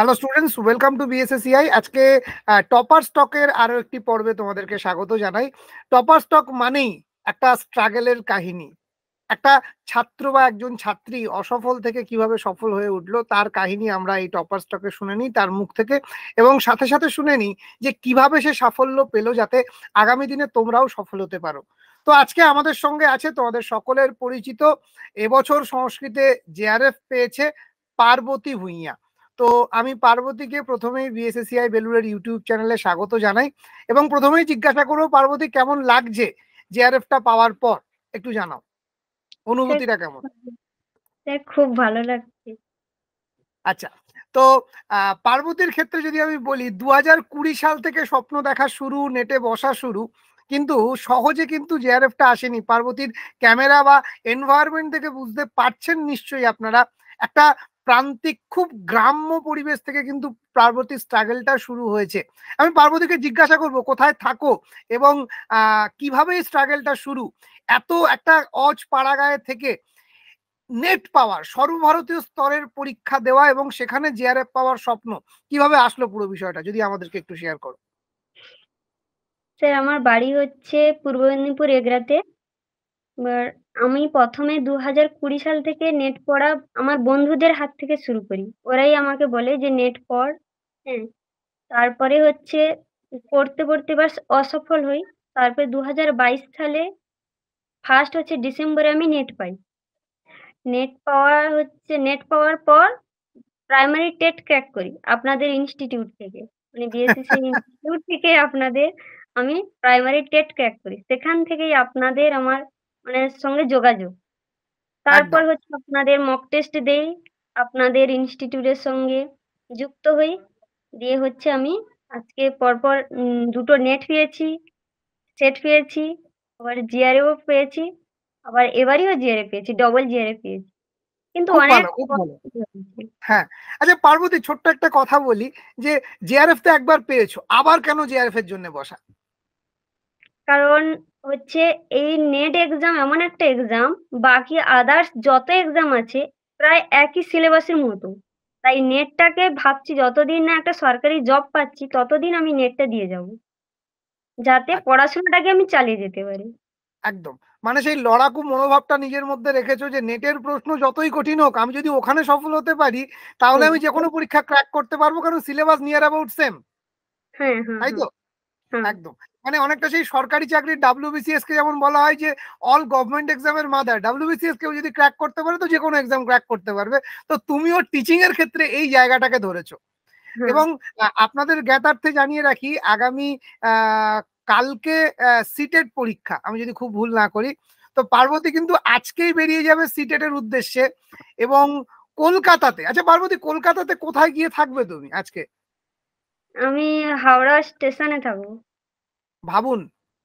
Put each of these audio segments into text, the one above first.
Hello students, welcome to BSACI. আজকে topper স্টকের আরো একটি পর্বে তোমাদেরকে স্বাগত জানাই। টপার স্টক মানেই একটা স্ট্রাগলের কাহিনী। একটা ছাত্র বা একজন ছাত্রী অসফল থেকে কিভাবে সফল হয়ে উঠলো তার কাহিনী আমরা এই টপার স্টকে শুনে নিই তার মুখ থেকে, এবং সাথে সাথে শুনে নিই যে কিভাবে সে সাফল্য পেলো যাতে আগামী দিনে তোমরাও সফল হতে পারো। তো আজকে আমাদের সঙ্গে আছে তোমাদের সকলের পরিচিত, এবছর সংস্কৃতে জেআরএফ পেয়েছে পার্বতী ভূঁইয়া। তো আমি পার্বতীকে প্রথমেই বিএসএসিআই বেলুড়ের ইউটিউব চ্যানেলে স্বাগত জানাই, এবং প্রথমেই জিজ্ঞাসা করবো পার্বতী কেমন লাগছে জেআরএফটা পাওয়ার পর, একটু জানাও অনুভূতিটা কেমন। খুব ভালো লাগছে। আচ্ছা, তো পার্বতীর ক্ষেত্রে যদি আমি বলি 2020 সাল থেকে স্বপ্ন দেখা শুরু, নেটে বসা শুরু, কিন্তু সহজে কিন্তু জেআরএফটা আসেনি। পার্বতীর ক্যামেরা বা এনভায়রনমেন্ট থেকে বুঝতে পারছেন নিশ্চয়ই আপনারা, একটা প্রান্তিক খুব গ্রাম্য পরিবেশ থেকে কিন্তু পার্বতীর স্ট্রাগলটা শুরু হয়েছে। আমি পার্বতীকে জিজ্ঞাসা করব কোথায় থাকো এবং কিভাবে এই স্ট্রাগলটা শুরু। এত একটা অজ পাড়াগাঁয়ে থেকে নেট পাওয়ার, সর্বভারতীয় স্তরের পরীক্ষা দেওয়া এবং সেখানে জেআরএফ পাওয়ার স্বপ্ন কিভাবে আসলো, পুরো বিষয়টা যদি আমাদেরকে একটু শেয়ার করো। স্যার, আমার বাড়ি হচ্ছে পূর্ব মেদিনীপুর এগরাতে। এবার আমি প্রথমে 2020 সাল থেকে নেট পড়া আমার বন্ধুদের হাত থেকে শুরু করি। ওরাই আমাকে বলে যে নেট পড়। হ্যাঁ, তারপরে হচ্ছে পড়তে পড়তে এবার অসফল হই। তারপরে 2022 সালে ফার্স্ট হচ্ছে ডিসেম্বরে আমি নেট পাই। নেট পাওয়ার পর প্রাইমারি টেট ক্র্যাক করি আপনাদের ইনস্টিটিউট থেকে, মানে বিএসসিসি ইনস্টিটিউট থেকে আপনাদের আমি প্রাইমারি টেট ক্র্যাক করি। সেখান থেকেই আপনাদের আমার মানে সঙ্গে যোগাযোগ। তারপর একদম হচ্ছে আপনাদের মক টেস্ট দেই, আপনাদের ইনস্টিটিউটের সঙ্গে যুক্ত হই। দিয়ে হচ্ছে আমি আজকে পরপর দুটো নেট পেয়েছি, সেট পেয়েছি, আবার জিআরএও পেয়েছি, আবার এবারেও জিআরএ পেয়েছি, ডবল জিআরএ পেয়েছি। কিন্তু খুব অনেক ভালো, খুব ভালো। কষ্ট হয়েছে। হ্যাঁ, আচ্ছা পার্বতী, ছোট্ট একটা কথা বলি, যে জেআরএফ তো একবার পেয়েছো, আবার কেন জেআরএফ এর জন্য বসা? কারণ হচ্ছে এই নেট এক্সাম এমন একটা এক্সাম, বাকি আদার্স যত এক্সাম আছে প্রায় একই সিলেবাসের মতো। তাই নেটটাকে ভাবছি যতদিন না একটা সরকারি জব পাচ্ছি ততদিন আমি নেটটা দিয়ে যাব, যাতে আচ্ছা, পড়াশোনাটাকে আমি চালিয়ে যেতে পারি। একদম, মানে সেই লড়াকু মনোভাবটা নিজের মধ্যে রেখেছো যে নেটের প্রশ্ন যতই কঠিন হোক আমি যদি ওখানে সফল হতে পারি তাহলে হুম, আমি যে কোনো পরীক্ষা ক্র্যাক করতে পারবো, কারণ সিলেবাস নিয়ার অ্যাবাউট সেম। হ্যাঁ, হ্যাঁ, তাই হ্যাঁ, তো? হ্যাঁ, একদম, মানে অনেকটা সেই সরকারি চাকরির ডাব্লিউবিসিএস কে যেমন বলা হয় যে অল গভর্নমেন্ট এক্সামের মাদার, ডাব্লিউবিসিএস কেউ যদি ক্র্যাক করতে পারে তো যে কোনো এক্সাম ক্র্যাক করতে পারবে। তো তুমিও টিচিং এর ক্ষেত্রে এই জায়গাটাকে ধরেছো। হ্যাঁ। এবং আপনাদের জ্ঞাতার্থে জানিয়ে রাখি, আগামী আহ, কালকে সিটেট পরীক্ষা, আমি যদি খুব ভুল না করি, তো পার্বতী কিন্তু আজকেই বেরিয়ে যাবে সিটেটের উদ্দেশ্যে। এবং কলকাতাতে, আচ্ছা পার্বতী, কলকাতাতে কোথায় গিয়ে থাকবে তুমি আজকে? আমি হাওড়া স্টেশনে থাকবো। ভাবুন,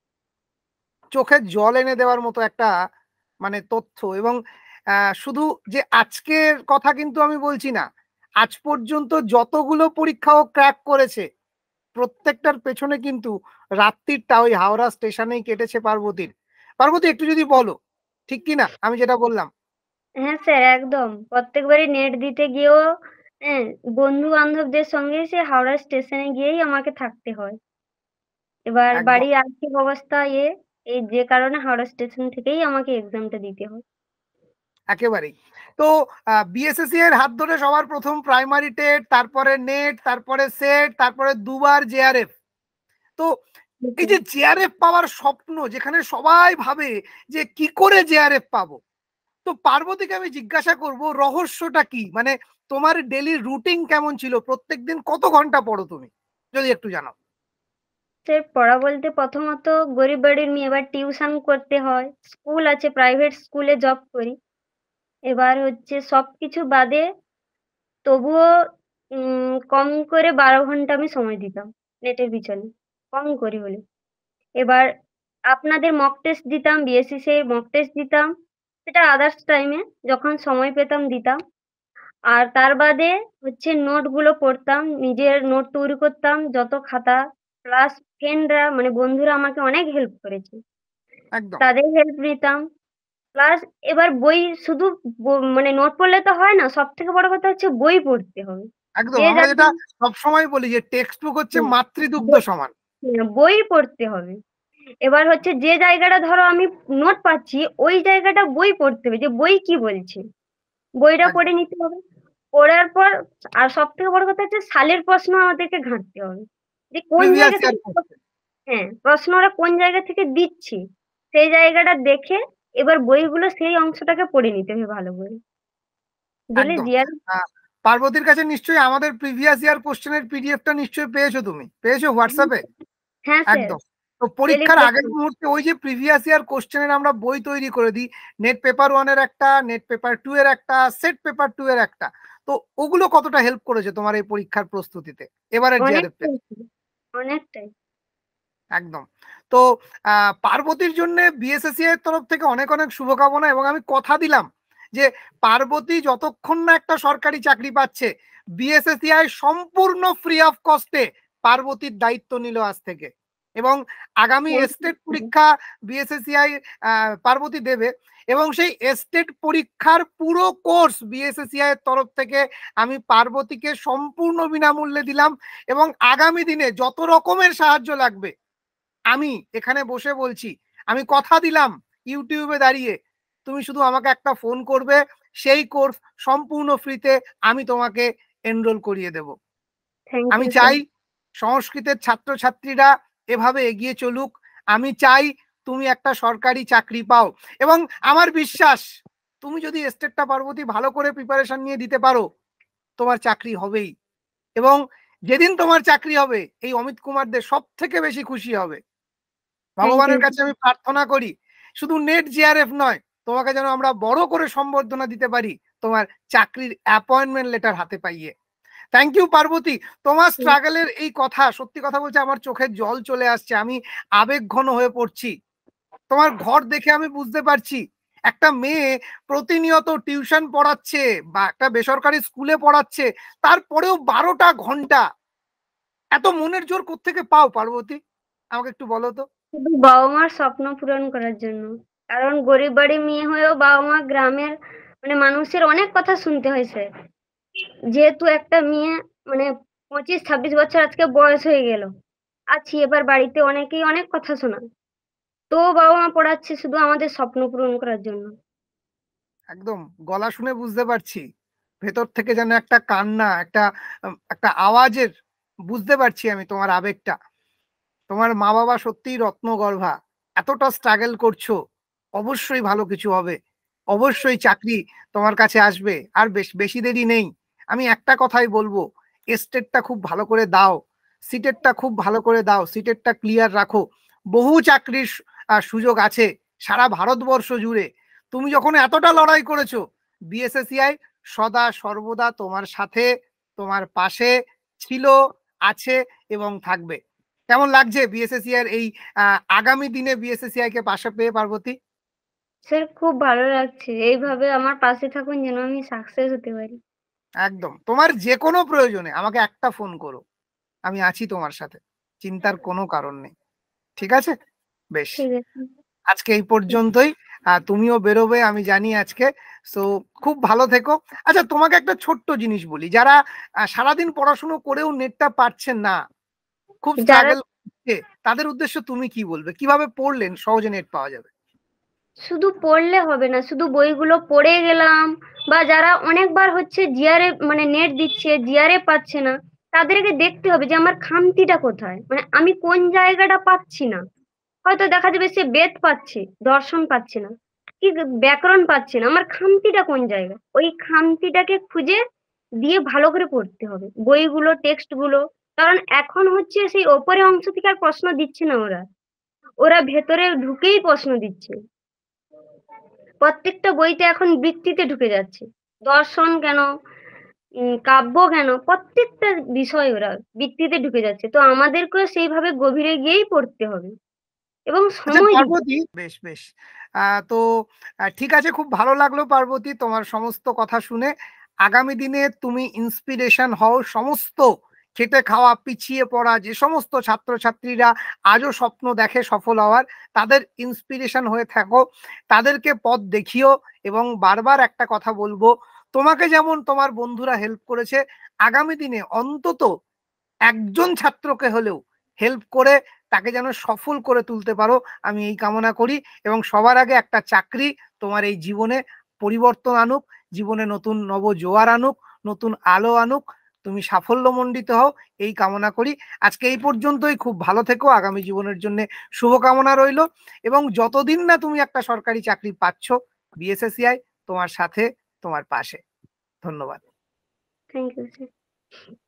চোখের জল এনে দেওয়ার মতো একটা মানে তথ্য। এবং শুধু যে আজকের কথা কিন্তু আমি বলছি না, আজ পর্যন্ত যতগুলো পরীক্ষাও ক্র্যাক করেছে প্রত্যেকটার পেছনে কিন্তু রাত্রিটা ওই হাওড়া স্টেশনেই কেটেছে পার্বতীর। পার্বতী, একটু যদি বলো ঠিক কি না আমি যেটা বললাম। হ্যাঁ স্যার, একদম প্রত্যেকবারই নেট দিতে গিয়েও হ্যাঁ, বন্ধু বান্ধবদের সঙ্গে সে হাওড়া স্টেশনে গিয়েই আমাকে থাকতে হয়। এবার একদম, বাড়ির আর্থিক অবস্থা এই যে কারণে হাওড়া স্টেশন থেকেই আমাকে এক্সামটা দিতে হয়। একেবারেই। তো বিএসএসসি এর হাত ধরে সবার প্রথম প্রাইমারি টেট, তারপরে নেট, তারপরে সেট, তারপরে দুবার জেআরএফ। তো এই যে জেআরএফ পাওয়ার স্বপ্ন, যেখানে সবাই ভাবে যে কি করে জেআরএফ পাবো, তো পার্বতীকে আমি জিজ্ঞাসা করব রহস্যটা কি, মানে তোমার ডেলি রুটিন কেমন ছিল, প্রত্যেকদিন কত ঘন্টা পড়ো তুমি, যদি একটু জানাও। স্যার, পড়া বলতে প্রথমত গরিব বাড়ির মেয়ে, এবার টিউশন করতে হয়, স্কুল আছে, প্রাইভেট স্কুলে জব করি। এবার হচ্ছে সবকিছু বাদে তবুও কম করে 12 ঘন্টা আমি সময় দিতাম নেটের পিছনে, কম করি বলে। এবার আপনাদের মক টেস্ট দিতাম, বিএসসিসি মক টেস্ট দিতাম, সেটা আদার্স টাইমে যখন সময় পেতাম দিতাম। আর তার বাদে হচ্ছে নোটগুলো পড়তাম, নিজের নোট তৈরি করতাম, যত খাতা, প্লাস ফ্রেন্ডরা মানে বন্ধুরা আমাকে অনেক হেল্প করেছে, একদম, তাদের হেল্প নিতাম। প্লাস এবার বই শুধু মানে নোট পড়লে তো হয় না, সব থেকে বড় কথা হচ্ছে বই পড়তে হবে। একদম, যে আমরা জায়গায় যেটা সবসময় বলি যে টেক্সট বুক হচ্ছে হুম, মাতৃদুগ্ধ বই সমান। বই পড়তে হবে। এবার হচ্ছে যে জায়গাটা ধরো আমি নোট পাচ্ছি, ওই জায়গাটা বই পড়তে হবে যে বই কি বলছে। বইটা পড়ে একদম, নিতে হবে। পড়ার পর আর সবথেকে বড় কথা হচ্ছে সালের প্রশ্ন আমাদেরকে ঘাঁটতে হবে। যে কোন প্রিভিয়াস জায়গা ইয়ার থেকে কোশ্চেন। হ্যাঁ, প্রশ্ন ওরা কোন জায়গা থেকে দিচ্ছে, সেই জায়গাটা দেখে এবার বইগুলো সেই অংশটাকে পড়ে নিতে হবে ভালো করে। দিলে একদম। জিআর পার্বতীর কাছে নিশ্চয়ই আমাদের প্রিভিয়াস ইয়ার কোশ্চেনের পিডিএফটা নিশ্চয়ই পেয়েছো তুমি? পেয়েছো হোয়াটসঅ্যাপে? হ্যাঁ স্যার, একদম। তো পরীক্ষার আগের টেলিগ্রাফে। মুহূর্তে ওই যে প্রিভিয়াস ইয়ার কোশ্চেনের আমরা বই তৈরি করে দিই। নেট পেপার 1 এর একটা, নেট পেপার 2 এর একটা, সেট পেপার 2 এর একটা। তো ওগুলো কতটা হেল্প করেছে তোমার এই পরীক্ষার প্রস্তুতিতে? এবারের জিআরএফ এ? অনেকটাই, অনেকটাই। একদম। তো পার্বতীর জন্যে বিএসএসসিআই এর তরফ থেকে অনেক, অনেক শুভকামনা, এবং আমি কথা দিলাম যে পার্বতী যতক্ষণ না একটা সরকারি চাকরি পাচ্ছে, বিএসএসসিআই সম্পূর্ণ ফ্রি অফ কস্টে পার্বতীর দায়িত্ব নিল আজ থেকে। এবং আগামী থ্যাংক এস্টেট ইউ। পরীক্ষা বিএসএসসিআই পার্বতী দেবে, এবং সেই এস্টেট পরীক্ষার পুরো কোর্স বিএসএসসিআই এর তরফ থেকে আমি পার্বতীকে সম্পূর্ণ বিনামূল্যে দিলাম। এবং আগামী দিনে যত রকমের সাহায্য লাগবে আমি এখানে বসে বলছি, আমি কথা দিলাম ইউটিউবে দাঁড়িয়ে, তুমি শুধু আমাকে একটা ফোন করবে, সেই কোর্স সম্পূর্ণ ফ্রিতে আমি তোমাকে এনরোল করিয়ে দেব। থ্যাংক আমি ইউ স্যার। চাই সংস্কৃতের ছাত্রছাত্রীরা এভাবে এগিয়ে চলুক। আমি চাই তুমি একটা সরকারি চাকরি পাও, এবং আমার বিশ্বাস তুমি যদি স্টেটটা পার্বতী ভালো করে প্রিপারেশন নিয়ে দিতে পারো, তোমার চাকরি হবেই। এবং যেদিন তোমার চাকরি হবে, এই অমিত কুমার দে সব থেকে বেশি খুশি হবে। Thank you. ভগবানের কাছে আমি প্রার্থনা করি শুধু নেট জিআরএফ নয়, তোমাকে যেন আমরা বড় করে সম্বর্ধনা দিতে পারি তোমার চাকরির অ্যাপয়েন্টমেন্ট লেটার হাতে পাইয়ে। Thank you Parvati. তোমার স্ট্রাগলের এই কথা, সত্যি কথা বলছে, আমার চোখের জল চলে আসছে, আমি আবেগ ঘন হয়ে পড়ছি। তোমার ঘর দেখে আমি বুঝতে পারছি একটা মেয়ে প্রতিনিয়ত টিউশন পড়াচ্ছে বা একটা বেসরকারি স্কুলে পড়াচ্ছে, তারপরেও 12টা ঘন্টা। এত মনের জোর কোত্থেকে পাও পার্বতী? আমাকে একটু বলো তো। শুধু বাবা-মার স্বপ্ন পূরণ করার জন্য। কারণ গরিব বাড়ির মেয়ে হয়েও বাবা-মা গ্রামের মানে মানুষের অনেক কথা শুনতে হয় স্যার। যেহেতু একটা মেয়ে মানে 25-26 বছর আজকে বয়স হয়ে গেল। আছি এবার বাড়িতে অনেকেই অনেক কথা শোনায়। তবুও বাবা-মা পড়াচ্ছে শুধু আমাদের স্বপ্ন পূরণ করার জন্য। একদম, গলা শুনে বুঝতে পারছি ভেতর থেকে যেন একটা কান্না, একটা আওয়াজের, বুঝতে পারছি আমি তোমার আবেগটা। তোমার মা বাবা সত্যিই রত্নগর্ভা, এতটা স্ট্রাগল করছো, অবশ্যই ভালো কিছু হবে, অবশ্যই চাকরি তোমার কাছে আসবে, আর বেশি দেরি নেই। আমি একটা কথাই বলবো, এস্টেটটা খুব ভালো করে দাও, সিটেটটা খুব ভালো করে দাও, সিটেটটা ক্লিয়ার রাখো। বহু চাকরির সুযোগ আছে সারা ভারতবর্ষ জুড়ে। তুমি যখন এতটা লড়াই করেছো, বিএসএসসিআই সদা সর্বদা তোমার সাথে, তোমার পাশে ছিল, আছে এবং থাকবে। কেমন লাগছে বিএসএসসিআই এর এই আগামী দিনে বিএসএসসিআই কে পাশে পেয়ে পার্বতী? স্যার খুব ভালো লাগছে। এইভাবে আমার পাশে থাকুন যেন আমি সাকসেস হতে পারি। একদম, তোমার যে কোনো প্রয়োজনে আমাকে একটা ফোন করো, আমি আছি তোমার সাথে, চিন্তার কোনো কারণ নেই। ঠিক আছে? বেশ, ঠিক আছে। আজকে এই পর্যন্তই। তুমিও বেরোবে আমি জানি আজকে। সো খুব ভালো থেকো। আচ্ছা, তোমাকে একটা ছোট্ট জিনিস বলি, যারা সারাদিন পড়াশুনো করেও নেটটা পাচ্ছেন না, খুব যারা স্ট্রাগল করছে, তাদের উদ্দেশ্যে তুমি কি বলবে? কিভাবে পড়লেন সহজে নেট পাওয়া যাবে? শুধু পড়লে হবে না, শুধু বইগুলো পড়ে গেলাম বা যারা অনেকবার হচ্ছে জিআরএফ মানে নেট দিচ্ছে, জিআরএফ পাচ্ছে না, তাদেরকে দেখতে হবে যে আমার খামতিটা কোথায়? মানে আমি কোন জায়গাটা পাচ্ছি না। হয়তো দেখা যাবে সে বেদ পাচ্ছে, দর্শন পাচ্ছে না, কি ব্যাকরণ পাচ্ছে না। আমার খামতিটা কোন জায়গায়? ওই খামতিটাকে খুঁজে দিয়ে ভালো করে পড়তে হবে। বইগুলো, টেক্সট গুলো। কারণ এখন হচ্ছে সেই ওপরের অংশ থেকে আর প্রশ্ন দিচ্ছে না ওরা। ওরা ভেতরে ঢুকেই প্রশ্ন দিচ্ছে। প্রত্যেকটা বইতে এখন বৃত্তিতে ঢুকে যাচ্ছে। দর্শন কেন, কাব্য কেন, প্রত্যেকটা বিষয় ওরা বৃত্তিতে ঢুকে যাচ্ছে। তো আমাদেরকেও সেইভাবে গভীরে গিয়েই পড়তে হবে এবং আচ্ছা সময় দিতে পার্বতী, হবে। বেশ বেশ, তো ঠিক আছে, খুব ভালো লাগলো পার্বতী তোমার সমস্ত কথা শুনে। আগামী দিনে তুমি ইন্সপিরেশন হও সমস্ত খেটে খাওয়া পিছিয়ে পড়া যে সমস্ত ছাত্রছাত্রীরা আজও স্বপ্ন দেখে সফল হওয়ার, তাদের ইন্সপিরেশন হয়ে থাকো, তাদেরকে পথ দেখিও। এবং বারবার একটা কথা বলবো, তোমাকে যেমন তোমার বন্ধুরা হেল্প করেছে, আগামী দিনে অন্তত একজন ছাত্রকে হলেও হেল্প করে তাকে যেন সফল করে তুলতে পারো, আমি এই কামনা করি। এবং সবার আগে একটা চাকরি তোমার এই জীবনে পরিবর্তন আনুক, জীবনে নতুন নবজোয়ার আনুক, নতুন আলো আনুক, তুমি সাফল্যমণ্ডিত হও, এই কামনা করি। আজকে এই পর্যন্তই। খুব ভালো থেকো, আগামী জীবনের জন্য শুভকামনা রইল। এবং যতদিন না তুমি একটা সরকারি চাকরি পাচ্ছ, বিএসএসসিআই তোমার সাথে, তোমার পাশে। ধন্যবাদ। Thank you sir.